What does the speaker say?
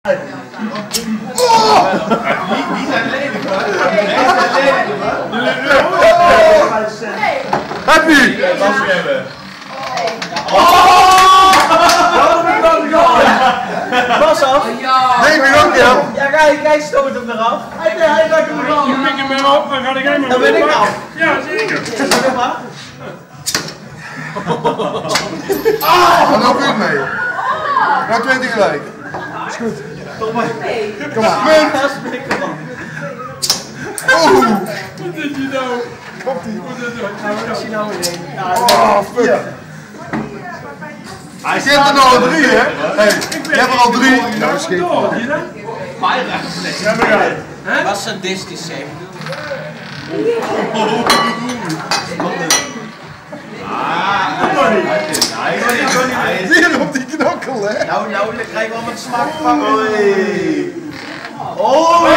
Die zijn lelijk hoor. Happy! Bas af. Nee, ik ben ook jou. Ja, kijk, stoot hem eraf. Hij raakt hem eraf. Je pikt hem weer op, dan ga ik hem maar. Dan ben ik af. Ja, zeker. Zeg maar. Ga nou goed mee. Nou 2 tegelijk. Is goed. Kom maar. Kom maar. Munt. Oeh. Wat is die nou? Komt ie. Wat is hij nou in? Oh, fuck. Hij zit er nog 3, hè? Hey, je hebt er al 3. Nou, is geen. Wat sadistisch zeg. Weer op die knokkel, hè? Nou, dan krijg ik wel met smaak van. Oh!